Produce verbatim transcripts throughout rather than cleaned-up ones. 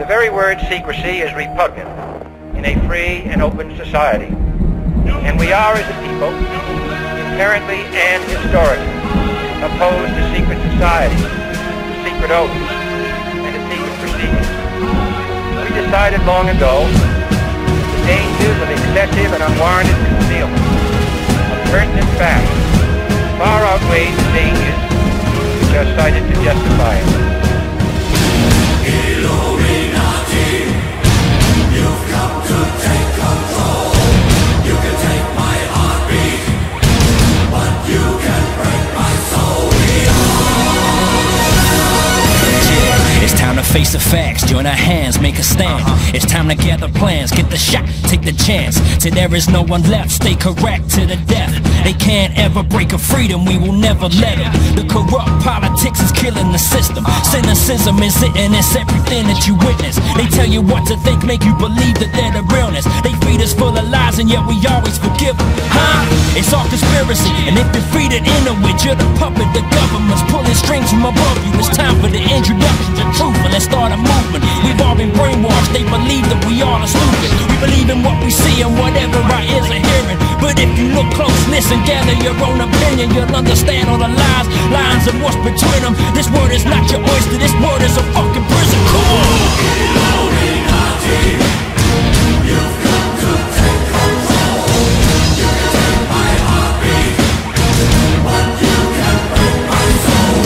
very word secrecy is repugnant in a free and open society. And we are, as a people, inherently and historically opposed to secret societies, to secret oaths, and to secret proceedings. We decided long ago that the dangers of excessive and unwarranted concealment of pertinent facts far outweigh the dangers which are cited to justify it. Killuminati, you've come to take control. You can take my heartbeat, but you can break my soul. Yeah, it's time to face the facts, join our hands, make a stand. uh-huh. It's time to gather plans, get the shot, take the chance. Till there is no one left, stay correct to the death. They can't ever break a freedom, we will never let them. The corrupt politics is killing the system. Cynicism is it, and it's everything that you witness. They tell you what to think, make you believe that they're the realness. They feed us full of lies, and yet we always forgive them. Huh? It's all conspiracy, and if you're feeding into it, you're the puppet. The government's pulling strings from above you. It's time for the introduction to truth, and let's start a movement. We've all been brainwashed, they believe that we all are stupid. We believe in what we see and whatever our ears are hearing. But if you look close, listen, gather your own opinion, you'll understand all the lies, lines and what's between them. This word is not your oyster, this word is a fucking prison. Come on! Killuminati, you've come to take control. You can take my heartbeat, but you can break my soul.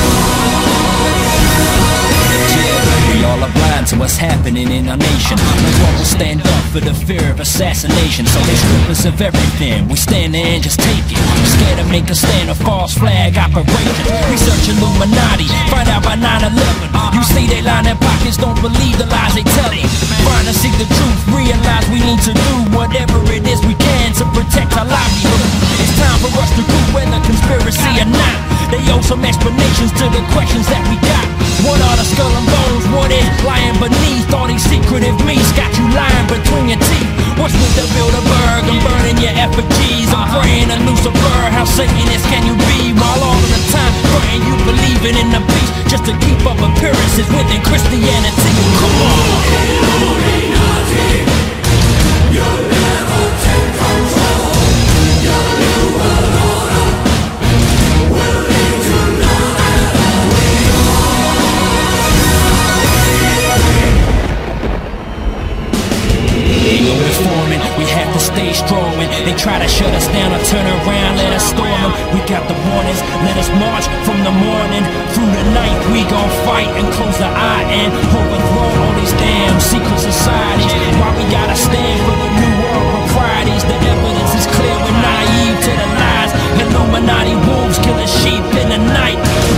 Yeah, we all are blind to what's happening in our nation. No one will stand up for the fear of assassination. So they strip us of everything, we stand there and just take it. We're scared to make a stand, a false flag operation. Research Illuminati, find out by nine eleven. You see they line their pockets, don't believe the lies they tell you. Trying to seek the truth, realize we need to do whatever it is we can to protect our livelihood. It's time for us to prove whether conspiracy or not. They owe some explanations to the questions that we got. What are the skull and bones? What is lying beneath all these secretive meats? Got you lying between your teeth. What's with the Bilderberg and burning your effigies? I'm praying to Lucifer, how Satanist can you be? While all of the time praying you believing in the peace, just to keep up appearances within Christianity. Come on! Illuminati, you'll never take control. Your new world order will lead to none at all. Ain't no reforming, we have to stay strong. When they try to shut us down or turn around, let us storm them. We got the warnings, let us march from the morning through the night. We gon' fight and close the eye and overthrow all these damn secret societies. Why we gotta stand for the new world proprieties? The evidence is clear, we're naive to the lies. Illuminati wolves killing sheep in the night.